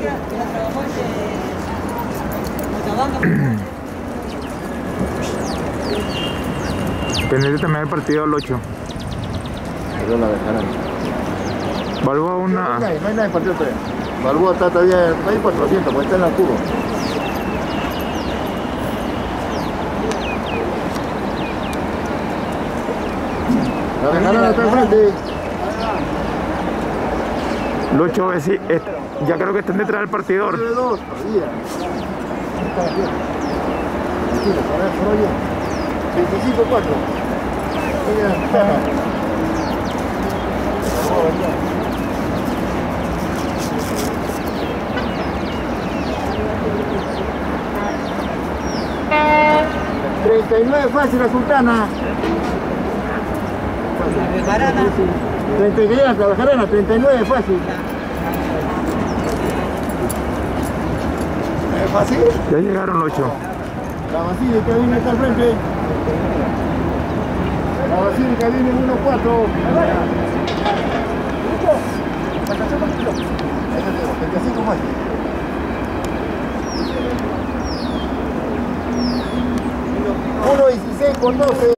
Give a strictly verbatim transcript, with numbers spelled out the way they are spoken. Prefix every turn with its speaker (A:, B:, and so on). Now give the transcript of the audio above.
A: Pendiente también el partido del ocho.
B: Pero la dejarán.
A: Balboa una...
B: No hay, no hay nada en partido tres. Balboa está todavía, no hay cuatrocientos, porque está en la curva. La dejarán hasta el frente.
A: Lucho, es, es, ya creo que están detrás del partidor.
B: nueve dos, todavía. veinticinco cuatro. treinta y nueve fácil la Sultana. treinta y nueve la Jarana, treinta y nueve fácil. ¿Es fácil?
A: Ya llegaron los ocho.
B: La Basílica viene acá al frente. La Basílica viene en uno cuatro. veinticinco más. uno dieciséis con doce.